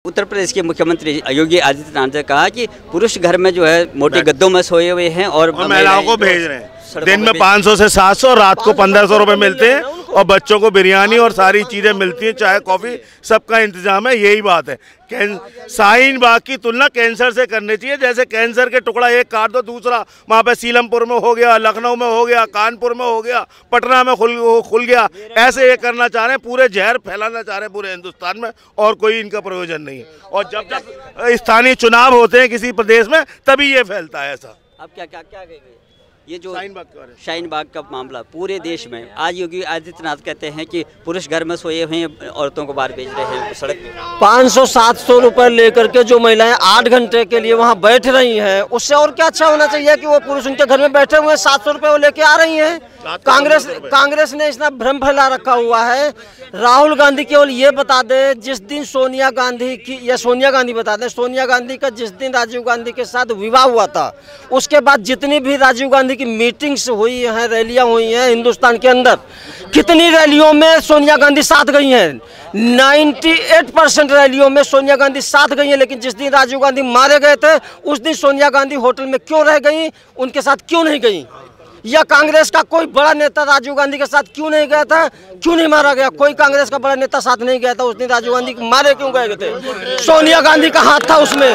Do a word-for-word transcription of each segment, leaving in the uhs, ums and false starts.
उत्तर प्रदेश के मुख्यमंत्री योगी आदित्यनाथ ने कहा कि पुरुष घर में जो है मोटे गद्दों में सोए हुए हैं और, और महिलाओं को भेज रहे हैं। दिन में पाँच सौ से सात सौ, रात को पंद्रह सौ रुपए मिलते हैं और बच्चों को बिरयानी और सारी चीजें मिलती हैं, चाय कॉफी सबका इंतजाम है। यही बात है। शाहीन बाग की तुलना कैंसर से करनी चाहिए। जैसे कैंसर के टुकड़ा एक काट दो, दूसरा वहाँ पे सीलमपुर में हो गया, लखनऊ में हो गया, कानपुर में हो गया, पटना में खुल खुल गया। ऐसे ये करना चाह रहे हैं, पूरे जहर फैलाना चाह रहे हैं पूरे हिंदुस्तान में, और कोई इनका प्रयोजन नहीं है। और जब जब स्थानीय चुनाव होते हैं किसी प्रदेश में तभी ये फैलता है ऐसा। अब क्या क्या क्या कहेंगे? ये जो शाहीन बाग के बारे में, शाहीन बाग का मामला पूरे देश में, आज योगी आदित्यनाथ कहते हैं कि पुरुष घर में सोए हुए हैं, औरतों को बाहर भेज रहे हैं सड़क पे। पाँच सौ सात सौ रुपए लेकर के जो महिलाएं आठ घंटे के लिए वहां बैठ रही हैं, उससे और क्या अच्छा होना चाहिए कि वो पुरुष उनके घर में बैठे हुए सात सौ रुपए वो लेके आ रही हैं। कांग्रेस कांग्रेस ने इतना भ्रम फैला रखा हुआ है। राहुल गांधी केवल ये बता दे, जिस दिन सोनिया गांधी की, या सोनिया गांधी बता दें, सोनिया गांधी का जिस दिन राजीव गांधी के साथ विवाह हुआ था, उसके बाद जितनी भी राजीव गांधी की मीटिंग्स हुई हैं, रैलियां हुई हैं हिंदुस्तान के अंदर, कितनी रैलियों में सोनिया गांधी साथ गई हैं? अट्ठानवे परसेंट रैलियों में सोनिया गांधी साथ गई हैं। लेकिन जिस दिन राजीव गांधी मारे गए थे, उस दिन सोनिया गांधी होटल में क्यों रह गई, उनके साथ क्यों नहीं गई? या कांग्रेस का कोई बड़ा नेता राजीव गांधी के साथ क्यों नहीं गया था, क्यों नहीं मारा गया? कोई कांग्रेस का बड़ा नेता साथ नहीं गया था उस दिन राजीव गांधी मारे क्यों गए थे? सोनिया गांधी का हाथ था उसमें।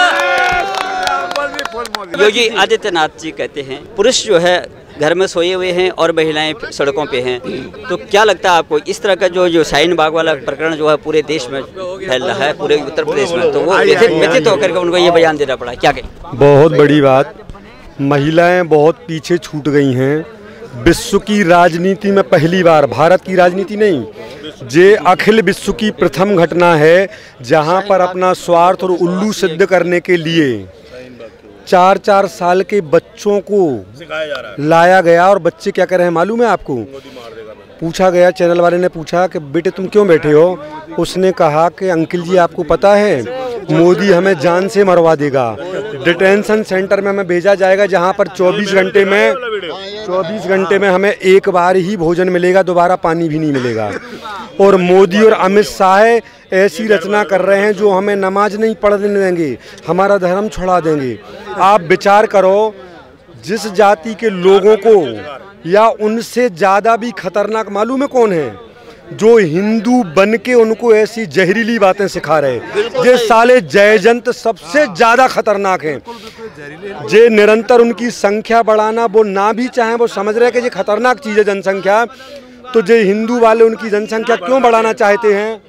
योगी आदित्यनाथ जी कहते हैं पुरुष जो है घर में सोए हुए हैं और महिलाएं सड़कों पे हैं। तो क्या लगता है आपको इस तरह का जो जो शाहीन बाग वाला प्रकरण जो है पूरे देश में फैल रहा है, पूरे उत्तर प्रदेश में, तो वो व्यथित होकर के उनको ये बयान देना पड़ा, क्या कहें? बहुत बड़ी बात, महिलाएं बहुत पीछे छूट गई हैं। विश्व की राजनीति में पहली बार, भारत की राजनीति नहीं, जे अखिल विश्व की प्रथम घटना है जहां पर अपना स्वार्थ और उल्लू सिद्ध करने के लिए चार चार साल के बच्चों को लाया गया। और बच्चे क्या कर रहे हैं मालूम है आपको? पूछा गया, चैनल वाले ने पूछा कि बेटे तुम क्यों बैठे हो? उसने कहा कि अंकल जी आपको पता है मोदी हमें जान से मरवा देगा। डिटेंशन सेंटर में हमें भेजा जाएगा जहां पर चौबीस घंटे में चौबीस घंटे में हमें एक बार ही भोजन मिलेगा, दोबारा पानी भी नहीं मिलेगा। और मोदी और अमित शाह ऐसी रचना कर रहे हैं जो हमें नमाज नहीं पढ़ने देंगे, हमारा धर्म छुड़ा देंगे। आप विचार करो, जिस जाति के लोगों को या उनसे ज़्यादा भी खतरनाक मालूम है कौन है? जो हिंदू बन के उनको ऐसी जहरीली बातें सिखा रहे। ये साले जयजंत सबसे ज़्यादा खतरनाक हैं। जे निरंतर उनकी संख्या बढ़ाना वो ना भी चाहें, वो समझ रहे हैं कि ये खतरनाक चीज़ है जनसंख्या। तो जे हिंदू वाले उनकी जनसंख्या क्यों बढ़ाना चाहते हैं?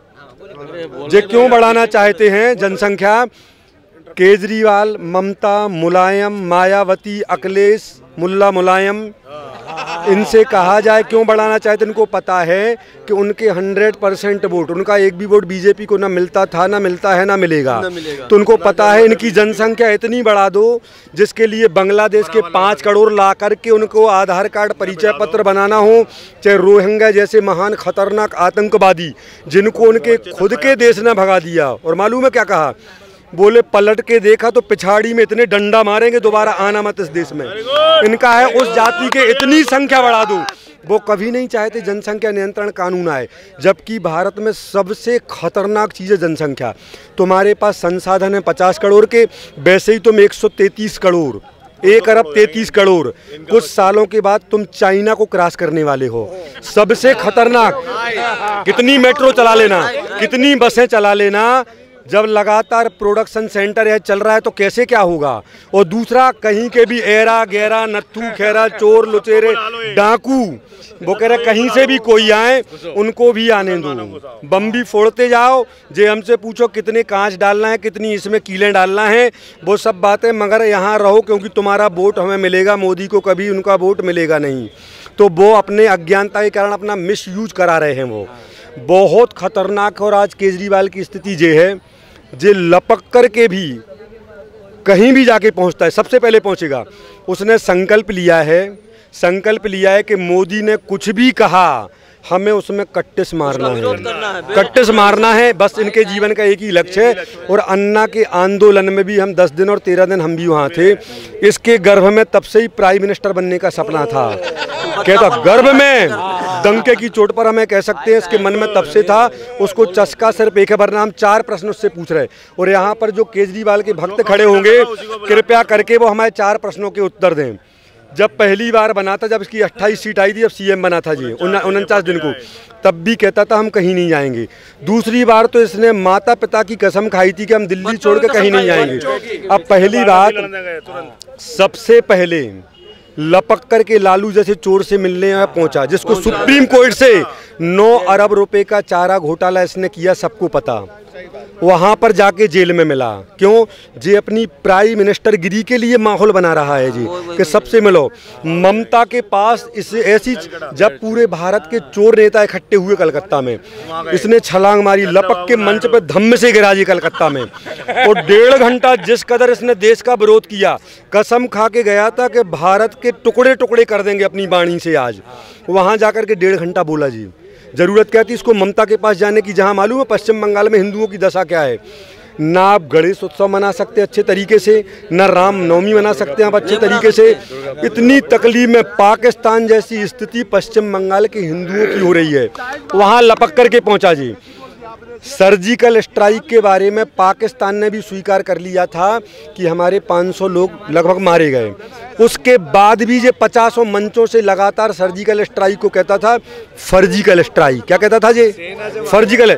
जे क्यों बढ़ाना चाहते हैं जनसंख्या? केजरीवाल, ममता, मुलायम, मायावती, अखिलेश, मुल्ला मुलायम, इनसे कहा जाए क्यों बढ़ाना चाहते? इनको पता है कि उनके हंड्रेड परसेंट वोट, उनका एक भी वोट बीजेपी को ना मिलता था, ना मिलता है, ना मिलेगा, ना मिलेगा। तो उनको पता है इनकी जनसंख्या इतनी बढ़ा दो जिसके लिए बांग्लादेश के पाँच करोड़ ला करके उनको आधार कार्ड, परिचय पत्र बनाना हो, चाहे रोहिंग्या जैसे महान खतरनाक आतंकवादी जिनको उनके खुद के देश ने भगा दिया। और मालूम है क्या कहा? बोले पलट के देखा तो पिछाड़ी में इतने डंडा मारेंगे, दोबारा आना मत इस देश में। इनका है उस जाति के इतनी संख्या बढ़ा दो। वो कभी नहीं चाहते जनसंख्या नियंत्रण कानून आए, जबकि भारत में सबसे खतरनाक चीज़ है जनसंख्या। तुम्हारे पास संसाधन है पचास करोड़ के, वैसे ही तुम एक सौ तैंतीस करोड़, एक अरब तैंतीस करोड़, कुछ सालों के बाद तुम चाइना को क्रॉस करने वाले हो। सबसे खतरनाक, कितनी मेट्रो चला लेना, कितनी बसें चला लेना, जब लगातार प्रोडक्शन सेंटर है चल रहा है तो कैसे क्या होगा? और दूसरा, कहीं के भी एरा गैरा नत्थू खेरा चोर लुचेरे डाकू, वो कह रहे कहीं से भी कोई आए उनको भी आने दो, बम भी फोड़ते जाओ। जे हमसे पूछो कितने कांच डालना है, कितनी इसमें कीलें डालना है, वो सब बातें, मगर यहाँ रहो क्योंकि तुम्हारा वोट हमें मिलेगा, मोदी को कभी उनका वोट मिलेगा नहीं। तो वो अपने अज्ञानता के कारण अपना मिस यूज करा रहे हैं। वो बहुत खतरनाक। और आज केजरीवाल की स्थिति ये है, जे लपक कर के भी कहीं भी जाके पहुंचता है, सबसे पहले पहुंचेगा। उसने संकल्प लिया है संकल्प लिया है कि मोदी ने कुछ भी कहा हमें उसमें कट्टिस मारना है, कट्टिस मारना है, बस इनके जीवन का एक ही लक्ष्य है। और अन्ना के आंदोलन में भी हम दस दिन और तेरह दिन हम भी वहाँ थे। इसके गर्भ में तब से ही प्राइम मिनिस्टर बनने का सपना था। कहता गर्भ में डंके की चोट पर हमें कह सकते हैं इसके मन में तब से था, उसको चस्का सिर्फ एक है, वरना हम चार प्रश्न उससे पूछ रहे। और यहाँ पर जो केजरीवाल के भक्त खड़े होंगे, कृपया करके वो हमारे चार प्रश्नों के उत्तर दें। जब पहली बार बना था, जब इसकी अट्ठाईस सीट आई थी, जब सीएम बना था जी उनचास दिन को, तब भी कहता था हम कहीं नहीं जाएंगे। दूसरी बार तो इसने माता पिता की कसम खाई थी कि हम दिल्ली छोड़ के कहीं नहीं जाएंगे। अब पहली बात, सबसे पहले लपक कर के लालू जैसे चोर से मिलने यहाँ पहुंचा, जिसको सुप्रीम कोर्ट से नौ अरब रुपए का चारा घोटाला इसने किया, सबको पता। वहाँ पर जाके जेल में मिला, क्यों? जे अपनी प्राइम मिनिस्टर गिरी के लिए माहौल बना रहा है जी कि सबसे मिलो। ममता के पास इस ऐसी, जब पूरे भारत के चोर नेता इकट्ठे हुए कलकत्ता में, इसने छलांग मारी, लपक के मंच पे धम्म से गिरा जी कलकत्ता में। और डेढ़ घंटा जिस कदर इसने देश का विरोध किया, कसम खा के गया था कि भारत के टुकड़े टुकड़े कर देंगे अपनी वाणी से। आज वहाँ जाकर के डेढ़ घंटा बोला जी। जरूरत क्या थी इसको ममता के पास जाने की, जहां मालूम है पश्चिम बंगाल में हिंदुओं की दशा क्या है। ना आप गणेश उत्सव मना सकते अच्छे तरीके से, ना राम नवमी मना सकते हैं आप अच्छे तरीके से। इतनी तकलीफ में पाकिस्तान जैसी स्थिति पश्चिम बंगाल के हिंदुओं की हो रही है, वहां लपक करके पहुंचा जी। सर्जिकल स्ट्राइक के बारे में पाकिस्तान ने भी स्वीकार कर लिया था कि हमारे पाँच सौ लोग लगभग मारे गए। उसके बाद भी ये पचासों मंचों से लगातार सर्जिकल स्ट्राइक को कहता था फर्जिकल स्ट्राइक। क्या कहता था ये? फर्जिकल।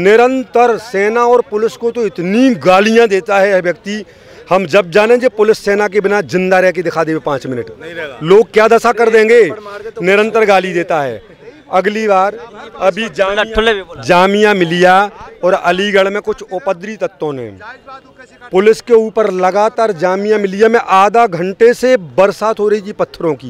निरंतर सेना और पुलिस को तो इतनी गालियां देता है यह व्यक्ति, हम जब जाने जो पुलिस सेना के बिना जिंदा रह के दिखा दे पाँच मिनट, लोग क्या दशा कर देंगे। निरंतर गाली देता है। अगली बार अभी जामिया, जामिया मिलिया और अलीगढ़ में कुछ उपद्रवी तत्वों ने पुलिस के ऊपर लगातार, जामिया मिलिया में आधा घंटे से बरसात हो रही थी पत्थरों की,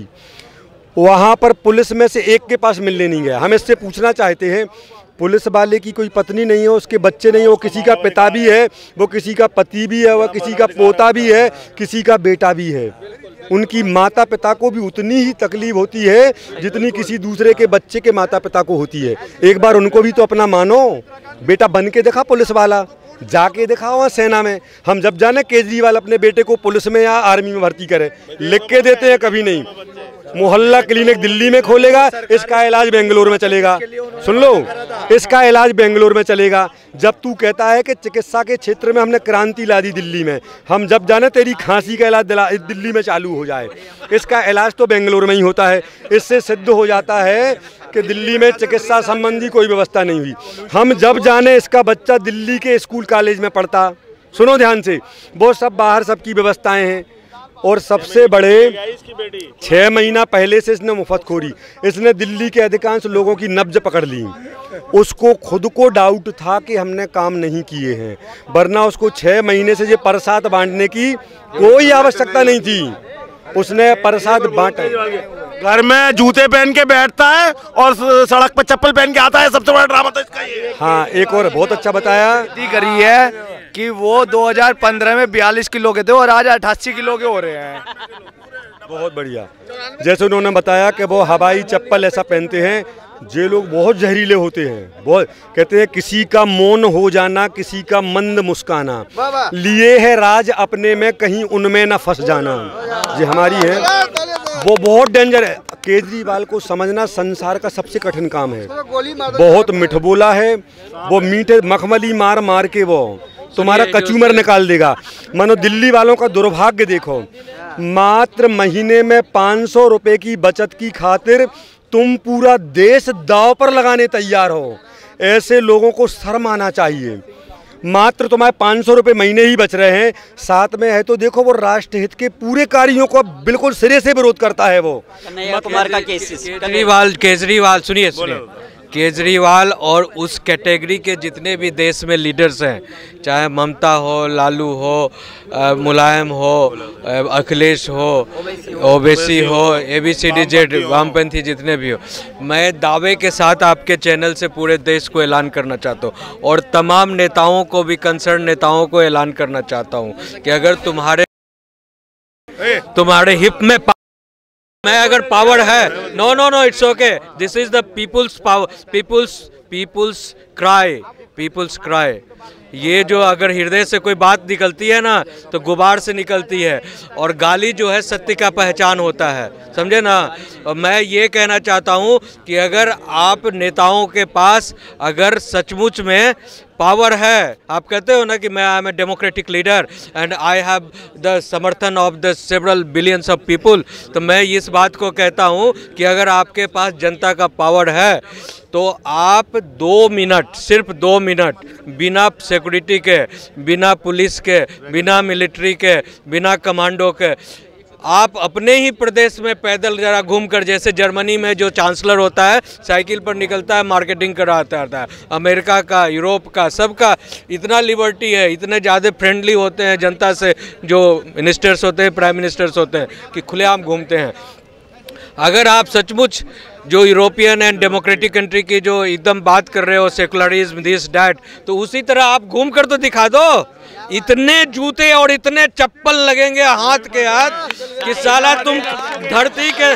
वहाँ पर पुलिस में से एक के पास मिलने नहीं गया। हम इससे पूछना चाहते हैं, पुलिस वाले की कोई पत्नी नहीं है, उसके बच्चे नहीं है, वो किसी का पिता भी है, वो किसी का पति भी है, वह किसी का पोता भी है, किसी का बेटा भी है। उनकी माता पिता को भी उतनी ही तकलीफ होती है जितनी किसी दूसरे के बच्चे के माता पिता को होती है। एक बार उनको भी तो अपना मानो। बेटा बन के देखा पुलिस वाला, जाके देखा वहाँ सेना में। हम जब जाने केजरीवाल अपने बेटे को पुलिस में या आर्मी में भर्ती करे, लिख के देते हैं, कभी नहीं। मोहल्ला क्लिनिक दिल्ली में खोलेगा, इसका इलाज बेंगलोर में चलेगा। सुन लो, इसका इलाज बेंगलोर में चलेगा। जब तू कहता है कि चिकित्सा के क्षेत्र में हमने क्रांति ला दी दिल्ली में, हम जब जाने तेरी खांसी का इलाज दिल्ली में चालू हो जाए, इसका इलाज तो बेंगलोर में ही होता है। इससे सिद्ध हो जाता है कि दिल्ली में चिकित्सा संबंधी कोई व्यवस्था नहीं हुई। हम जब जाने इसका बच्चा दिल्ली के स्कूल कॉलेज में पढ़ता, सुनो ध्यान से, वो सब बाहर सबकी व्यवस्थाएं हैं। और सबसे बड़े, छः महीना पहले से इसने मुफ्तखोरी, इसने दिल्ली के अधिकांश लोगों की नब्ज पकड़ ली। उसको खुद को डाउट था कि हमने काम नहीं किए हैं, वरना उसको छः महीने से ये प्रसाद बांटने की कोई आवश्यकता नहीं थी। उसने प्रसाद बांटा, घर में जूते पहन के बैठता है और सड़क पर चप्पल पहन के आता है। सबसे बड़ा ड्रामा तो इसका ये है। हाँ, एक और बहुत अच्छा बताया करी है कि वो दो हज़ार पंद्रह में बयालीस किलो के थे और आज अट्ठासी किलो के हो रहे हैं। बहुत बढ़िया। जैसे उन्होंने बताया कि वो हवाई चप्पल ऐसा पहनते हैं, ये लोग बहुत जहरीले होते हैं। बहुत कहते हैं किसी का मौन हो जाना, किसी का मंद मुस्काना, लिए है राज अपने में, कहीं उनमें न फंस जाना, ये हमारी है। वो बहुत डेंजर है। केजरीवाल को समझना संसार का सबसे कठिन काम है। बहुत मिठबोला है वो, मीठे मखमली मार मार के वो तुम्हारा कचूमर निकाल देगा। मानो दिल्ली वालों का दुर्भाग्य देखो, मात्र महीने में पाँच सौ रुपए की बचत की खातिर तुम पूरा देश दांव पर लगाने तैयार हो। ऐसे लोगों को शर्म आना चाहिए। मात्र तुम्हारे पाँच सौ रुपये महीने ही बच रहे हैं, साथ में है तो देखो वो राष्ट्रहित के पूरे कार्यों को बिल्कुल सिरे से विरोध करता है। वो कुमार का केस, केजरीवाल केजरीवाल सुनिए सुनिए केजरीवाल और उस कैटेगरी के जितने भी देश में लीडर्स हैं, चाहे ममता हो, लालू हो, मुलायम हो, अखिलेश हो, ओबीसी हो, एबीसीडी जेड, वामपंथी जितने भी हो, मैं दावे के साथ आपके चैनल से पूरे देश को ऐलान करना चाहता हूँ और तमाम नेताओं को भी, कंसर्न नेताओं को ऐलान करना चाहता हूँ कि अगर तुम्हारे तुम्हारे हिप में मैं अगर पावर है, no no no it's okay, this is the people's power, people's people's cry, people's cry, ये जो अगर हृदय से कोई बात निकलती है ना तो गुबार से निकलती है, और गाली जो है सत्य का पहचान होता है, समझे ना। और मैं ये कहना चाहता हूँ कि अगर आप नेताओं के पास अगर सचमुच में पावर है, आप कहते हो ना कि मैं I am a democratic leader and I have the समर्थन of the several billions of people, तो मैं इस बात को कहता हूँ कि अगर आपके पास जनता का पावर है तो आप दो मिनट, सिर्फ दो मिनट बिना सिक्योरिटी के, बिना पुलिस के, बिना मिलिट्री के, बिना कमांडो के, आप अपने ही प्रदेश में पैदल जरा घूम कर, जैसे जर्मनी में जो चांसलर होता है साइकिल पर निकलता है, मार्केटिंग कराता रहता है, अमेरिका का, यूरोप का, सबका इतना लिबर्टी है, इतने ज़्यादा फ्रेंडली होते हैं जनता से जो मिनिस्टर्स होते हैं, प्राइम मिनिस्टर्स होते हैं, कि खुलेआम घूमते हैं। अगर आप सचमुच जो यूरोपियन एंड डेमोक्रेटिक कंट्री की जो एकदम बात कर रहे हो, सेकुलरिज्म दिस डैट, तो उसी तरह आप घूम कर तो दिखा दो। इतने जूते और इतने चप्पल लगेंगे हाथ के हाथ कि साला तुम धरती के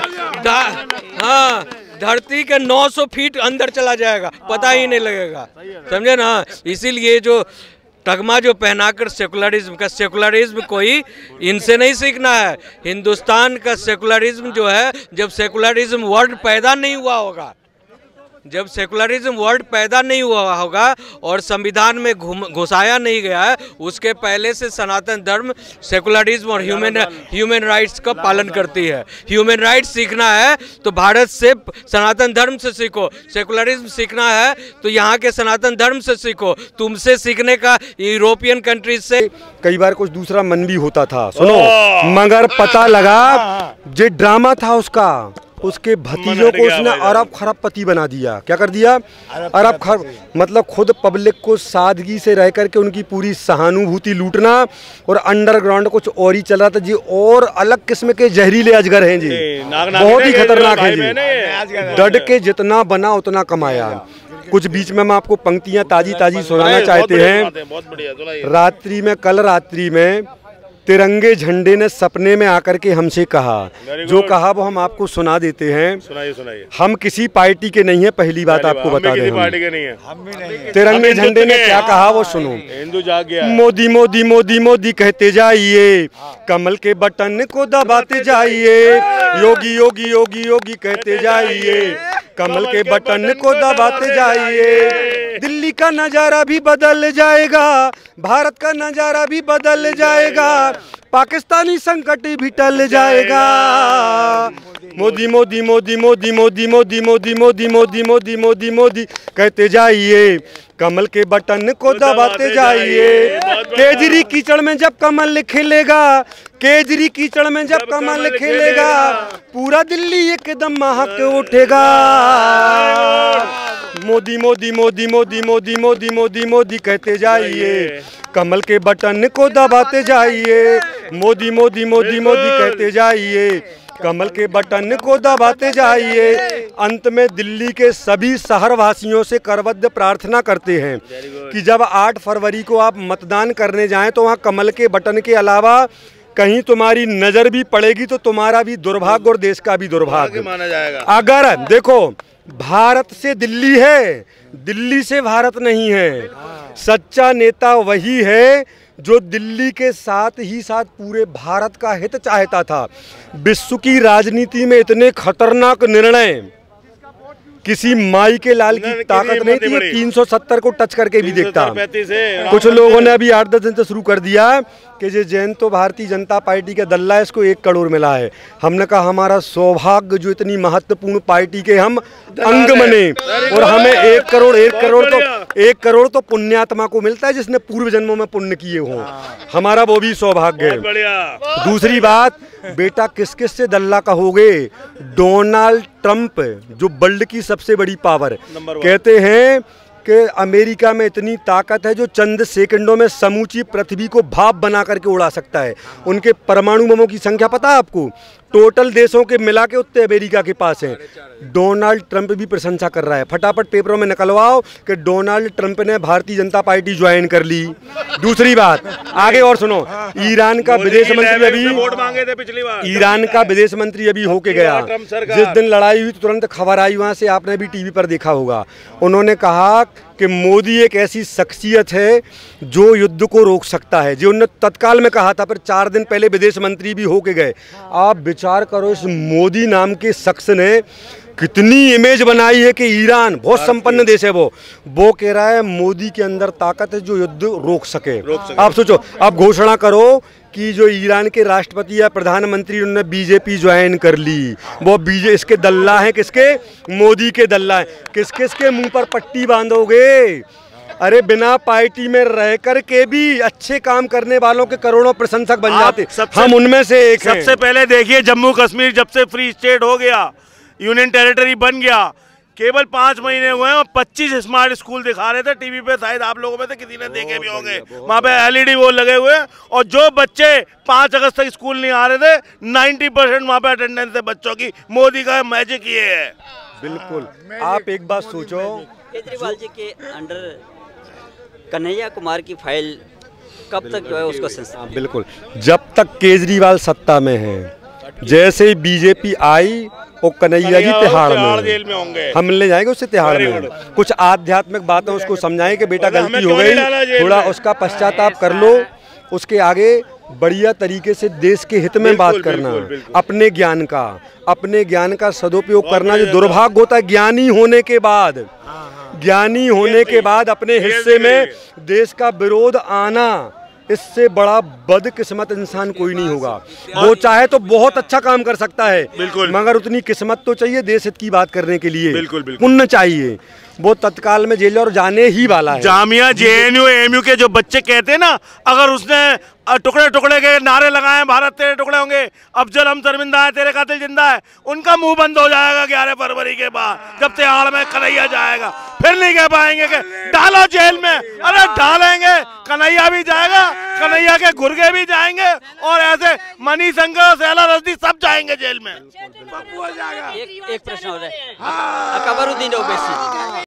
हाँ धरती के नौ सौ फीट अंदर चला जाएगा, पता ही नहीं लगेगा, समझे ना। इसीलिए जो तगमा जो पहनाकर सेकुलरिज्म का, सेकुलरिज्म कोई इनसे नहीं सीखना है। हिंदुस्तान का सेकुलरिज्म जो है, जब सेकुलरिज्म वर्ड पैदा नहीं हुआ होगा, जब सेकुलरिज्म वर्ड पैदा नहीं हुआ होगा और संविधान में घुसाया नहीं गया है, उसके पहले से सनातन धर्म सेकुलरिज्म और ह्यूमन ह्यूमन राइट्स का पालन करती है। ह्यूमन राइट्स सीखना है तो भारत से सनातन धर्म से सीखो, सेकुलरिज्म सीखना है तो यहाँ के सनातन धर्म से सीखो, तुमसे सीखने का यूरोपियन कंट्रीज से। कई बार कुछ दूसरा मन भी होता था, सुनो, मगर पता लगा जो ड्रामा था उसका, उसके भतीजों को उसने अरब खरब पति बना दिया। क्या कर दिया? अरब खरब, मतलब खुद पब्लिक को सादगी से रह करके उनकी पूरी सहानुभूति लूटना, और अंडरग्राउंड कुछ और ही चल रहा था जी, और अलग किस्म के जहरीले अजगर हैं जी, बहुत ही खतरनाक है जी। डट के जितना बना उतना कमाया। कुछ बीच में हम आपको पंक्तियां ताजी ताजी सुनाना चाहते हैं। रात्रि में, कल रात्रि में तिरंगे झंडे ने सपने में आकर के हमसे कहा, जो कहा वो हम आपको सुना देते हैं। सुनाइए सुनाइए। हम किसी पार्टी के नहीं है, पहली बात आपको बता दें, पार्टी के नहीं है, हम भी नहीं। तिरंगे झंडे ने क्या कहा वो सुनो। हिंदू जाग गया। मोदी मोदी मोदी मोदी कहते जाइए, कमल के बटन को दबाते जाइए, योगी योगी योगी योगी कहते जाइए, कमल के बटन को दबाते जाइए। दिल्ली का नजारा भी बदल जाएगा, भारत का नजारा भी बदल जाएगा, पाकिस्तानी संकट भी टल जाएगा। मोदी मोदी मोदी मोदी मोदी मोदी मोदी मोदी मोदी मोदी मोदी मोदी कहते जाइए, कमल के बटन को दबाते जाइए। केजरी कीचड़ में जब कमल खिलेगा, केजरी कीचड़ में जब कमल खिलेगा, पूरा दिल्ली एकदम महक उठेगा। मोदी मोदी मोदी मोदी मोदी मोदी मोदी मोदी कहते जाइए, कमल के बटन को दबाते जाइए। मोदी मोदी मोदी मोदी कहते जाइए, कमल के बटन को दबाते जाइए। अंत में दिल्ली के सभी शहरवासियों से करबद्ध प्रार्थना करते हैं कि जब आठ फरवरी को आप मतदान करने जाएं तो वहां कमल के बटन के अलावा कहीं तुम्हारी नजर भी पड़ेगी तो तुम्हारा भी दुर्भाग्य और देश का भी दुर्भाग्य माना जाएगा। अगर देखो, भारत से दिल्ली है, दिल्ली से भारत नहीं है। सच्चा नेता वही है जो दिल्ली के साथ ही साथ पूरे भारत का हित चाहता था। विश्व की राजनीति में इतने खतरनाक निर्णय किसी माई के लाल की ताकत नहीं थी, तीन सौ सत्तर को टच करके भी देखता। कुछ लोगों ने अभी आठ दस दिन से शुरू कर दिया कि ये जैन तो भारतीय जनता पार्टी का दल्ला है, इसको एक करोड़ मिला है। हमने कहा हमारा सौभाग्य जो इतनी महत्वपूर्ण पार्टी के हम अंग बने, और हमें एक करोड़ एक करोड़ तो एक करोड़ तो पुण्यात्मा को मिलता है जिसने पूर्व जन्मों में पुण्य किए हों। हमारा वो भी सौभाग्य है। दूसरी बात, बेटा किस किस से दल्ला कहोगे? डोनाल्ड ट्रंप जो वर्ल्ड की सबसे बड़ी पावर, कहते हैं कि अमेरिका में इतनी ताकत है जो चंद सेकंडों में समूची पृथ्वी को भाप बना करके उड़ा सकता है। उनके परमाणु बमों की संख्या पता है आपको? टोटल देशों के मिला के उतने अमेरिका के पास है। डोनाल्ड ट्रंप भी प्रशंसा कर रहा है। फटाफट पेपरों में निकलवाओ कि डोनाल्ड ट्रंप ने भारतीय जनता पार्टी ज्वाइन कर ली। दूसरी बात, आगे और सुनो, ईरान का विदेश मंत्री अभी वोट मांगे थे पिछली बार, ईरान का विदेश मंत्री अभी होके गया। जिस दिन लड़ाई हुई तो तुरंत खबर आई वहाँ से, आपने भी टीवी पर देखा होगा। उन्होंने कहा कि मोदी एक ऐसी शख्सियत है जो युद्ध को रोक सकता है, जो उन्होंने तत्काल में कहा था, पर चार दिन पहले विदेश मंत्री भी होके गए। आप विचार करो, इस मोदी नाम के शख्स ने कितनी इमेज बनाई है कि ईरान बहुत संपन्न देश है, वो वो कह रहा है मोदी के अंदर ताकत है जो युद्ध रोक सके, रोक सके। आप सोचो, आप घोषणा करो कि जो ईरान के राष्ट्रपति या प्रधानमंत्री उन्होंने बीजेपी ज्वाइन कर ली, वो बीजे इसके दल्ला हैं, किसके? मोदी के दल्ला हैं। किस किस के मुंह पर पट्टी बांधोगे? अरे बिना पार्टी में रह कर के भी अच्छे काम करने वालों के करोड़ों प्रशंसक बन जाते, हम उनमें से एक हैं। सबसे पहले देखिए, जम्मू कश्मीर जब से फ्री स्टेट हो गया, यूनियन टेरिटरी बन गया, केवल पाँच महीने हुए हैं और पच्चीस स्मार्ट स्कूल दिखा रहे थे टीवी पे, शायद आप लोगों में से किसी ने देखे भी होंगे। वहाँ पे एलईडी वो लगे हुए हैं और जो बच्चे पाँच अगस्त तक स्कूल नहीं आ रहे थे, नब्बे परसेंट वहाँ पे अटेंडेंस है बच्चों की। मोदी का मैजिक ये है। बिल्कुल। आप एक बात सोचो, केजरीवाल जी के अंडर कन्हैया कुमार की फाइल कब तक जो है उसको संस्थान? बिल्कुल, जब तक केजरीवाल सत्ता में है, जैसे ही बीजेपी आई और कन्हैया जी तिहाड़ में, जेल में होंगे, हम ले जाएंगे उससे तिहाड़ में। कुछ आध्यात्मिक बातें उसको समझाएं कि बेटा गलती हो गई, थोड़ा उसका पश्चाताप कर लो, उसके आगे बढ़िया तरीके से देश के हित में बात करना, अपने ज्ञान का अपने ज्ञान का सदुपयोग करना। जो दुर्भाग्य होता है ज्ञानी होने के बाद, ज्ञानी होने के बाद अपने हिस्से में देश का विरोध आना, इससे बड़ा बदकिस्मत इंसान कोई नहीं होगा। वो चाहे तो बहुत अच्छा काम कर सकता है, बिल्कुल, मगर उतनी किस्मत तो चाहिए देश हित की बात करने के लिए, बिल्कुल, बिल्कुल। पुण्य चाहिए। वो तत्काल में जेल और जाने ही वाला है। जामिया, जेएनयू, एएमयू के जो बच्चे कहते हैं ना, अगर उसने टुकड़े टुकड़े के नारे लगाए, भारत तेरे टुकड़े होंगे, अफजल हम शर्मिंदा है, तेरे कातिल जिंदा है, उनका मुंह बंद हो जाएगा ग्यारह फरवरी के बाद, जब तिहाड़ में कन्हैया जाएगा। फिर नहीं कह पाएंगे कि डालो जेल में। अरे डालेंगे, कन्हैया भी जाएगा, कन्हैया के गुर्गे भी जाएंगे और ऐसे मनी शंकर, शैला रजनी सब जाएंगे जेल में। एक, एक प्रश्न हो रहा है, अकबरुद्दीन ओवैसी